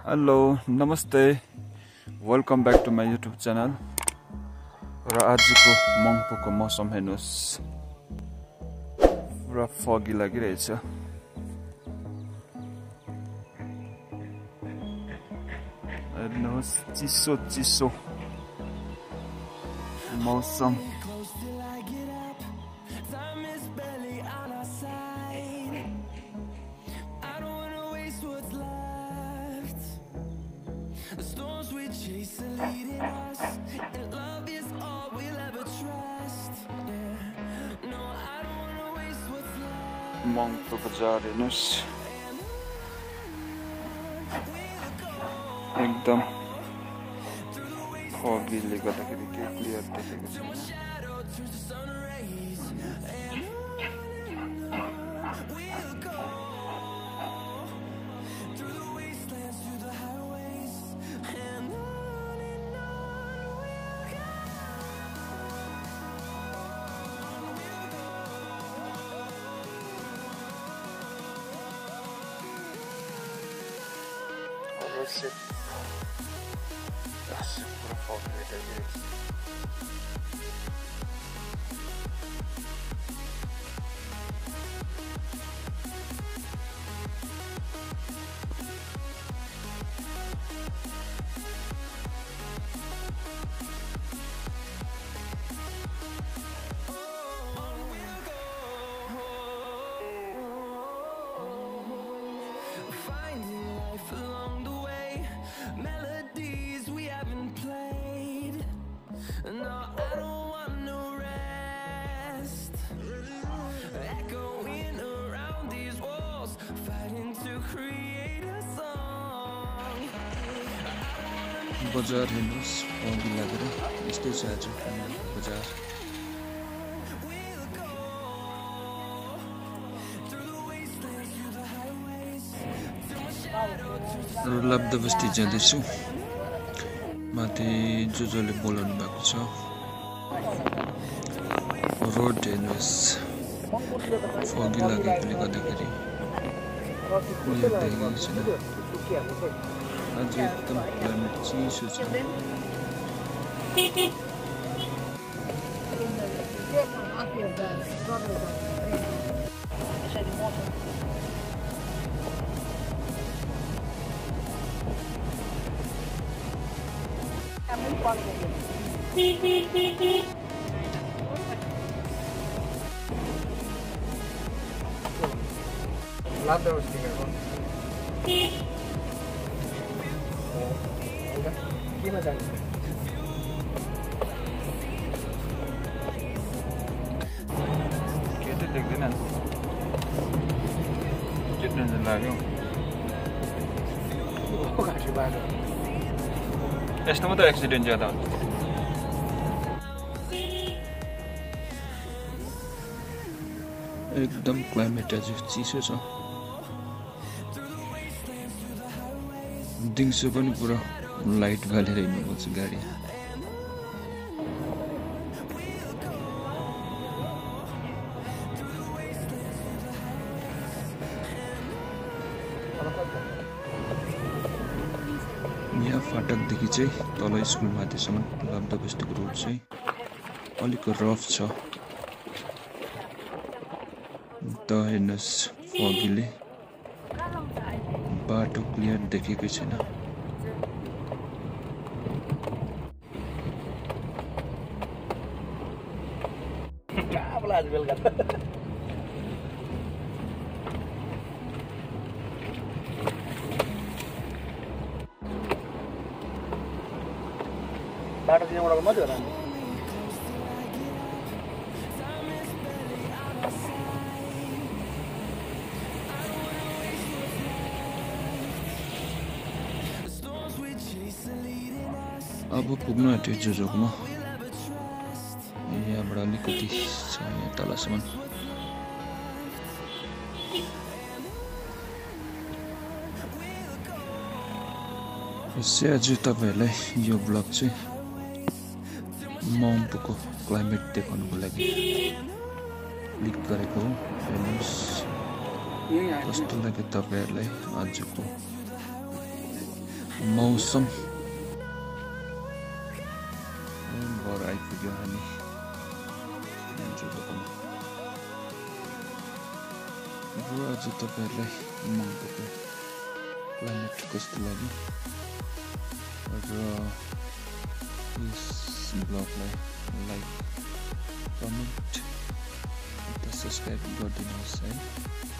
Hello नमस्ते welcome back to my YouTube channel र आजको मङ्पुको मौसम हेर्नुहोस् पुरा फगी लागिरहेछ हेर्नुहोस् चिसो चिसो मौसम मङ्पु बजार हेर्नुहोस् एकदम फगीले गर्दाखेरि केही क्लियर देखेको छैन। Shit. That's what a fog it is. No, I don't want no rest. Echoing around these walls, fighting to create a song. बजार हेर्नुहोस् फगी लागेर यस्तै छ आज बजार लब्ध बस्ती जाँदैछु माथि जोले बोलाउनु भएको छ रोड हेर्नुहोस् फगी लागेकोले गर्दाखेरि क्लियर देखेको छैन आज एकदम क्लाइमेट चिसो छ देख्दैन जित्न लाग्यो यस्तोमा त एक्सिडेन्ट ज्यादा हुन्छ एकदम क्लाइमेट आज चिसो छ दिउँसो पनि पुरा लाइट बालेर हिँड्नुपर्छ गाडी यहाँ फाटकदेखि चाहिँ तल स्कुल माथिसम्म लब्ध बस्तीको रोड चाहिँ अलिक रफ छ त हेर्नुहोस् फगीले बाटो क्लियर देखेकै छैन बाटो चाहिँ एउटाको मात्रै होला नि अब पुग्नु आँट्यो जोजोकोमा यहाँबाट अलिकति छ यहाँ तलसम्म यसै आज तपाईहरुलाई यो ब्लग चाहिँ मङ्पुको क्लाइमेट देखाउनको लागि क्लिक गरेको हो हेर्नुस् कस्तो लाग्यो तपाईहरुलाई आजको मौसम घर आइपुग्यो हामी र आज तपाईहरुलाई मङ्पुको क्लाइमेट कस्तो लाग्यो र यस ब्लगलाई लाइक कमेन्ट र सब्स्क्राइब गरिदिनुहोस् है।